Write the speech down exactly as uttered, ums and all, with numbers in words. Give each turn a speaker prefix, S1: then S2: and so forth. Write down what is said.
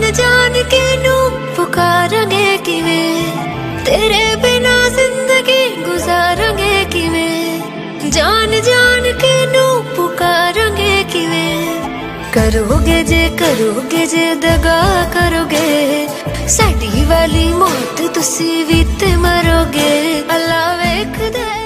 S1: जान जान के नू पुकारांगे किवें, तेरे बिना जिंदगी गुजारांगे किवें। जान जान के नू पुकारांगे किवें, करोगे जे करोगे जे दगा करोगे, साडी वाली मौत तुसी भी ते मरोगे। अल्लाह वेखदा